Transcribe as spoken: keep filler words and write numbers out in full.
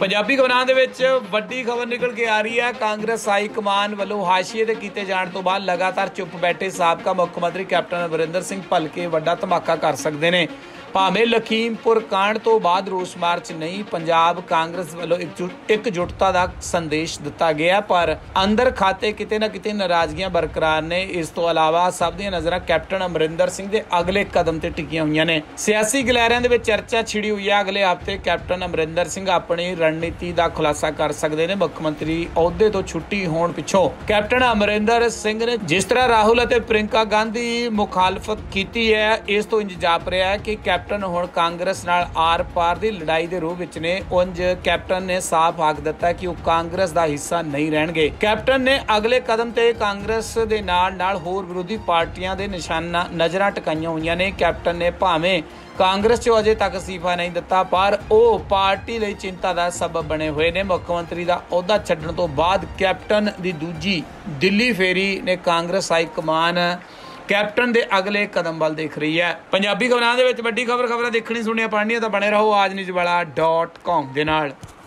पंजाबी खबरां दे विच वड्डी खबर निकल के आ रही है। कांग्रेस हाई कमान वालों हाशिए ते कीते जाण तो बाद लगातार चुप बैठे साबका मुख मंत्री कैप्टन अमरिंदर सिंह भलके वड्डा धमाका कर सकते हैं। भावें लखीमपुर कांड तो बाद रोस मार्च नहीं, पंजाब कांग्रेस वालों एकजुट एकजुटता का संदेश दिता गया, पर अंदर खाते किते ना किते नाराजगियां बरकरार ने। इस तो अलावा सब दी नज़रां कैप्टन अमरिंदर सिंह के अगले कदम ते टिकियां हुई ने। सियासी गलैरियां दे विच चर्चा छिड़ी हुई है। अगले हफ्ते कैप्टन अमरिंदर सिंह अपनी रणनीति का खुलासा कर सकते हैं। मुख्यमंत्री अहुदे तो छुट्टी होने पिछों कैप्टन अमरिंदर सिंह ने जिस तरह राहुल और प्रियंका गांधी मुखालफत की है, इस तो इंज जाप रहा है कि कैप्टन हुण कांग्रेस नाल आर पार की लड़ाई के रूप विच ने। उंज कैप्टन ने साफ आख दिता है कि वह कांग्रेस का हिस्सा नहीं रहणगे। कैप्टन ने अगले कदम ते कांग्रेस दे नाल नाल होर विरोधी पार्टियां दे निशाना नज़रां टकाईयां हुईयां ने। कैप्टन ने भावें कांग्रेस चो अजे तक असीफा नहीं दिता, पर वह पार्टी लई चिंता का सबब बने हुए ने। मुख्यमंत्री का अहुदा छड्डण तो बाद कैप्टन की दूजी दिल्ली फेरी ने कांग्रेस हाई कमान कैप्टन दे अगले कदम वाल देख रही है। पंजाबी खबरां दे विच वड्डी खबर खबरां देखणी सुणनियां पढ़नियां तां बने रहो आज न्यूज़ वाला डॉट कॉम दे नाल।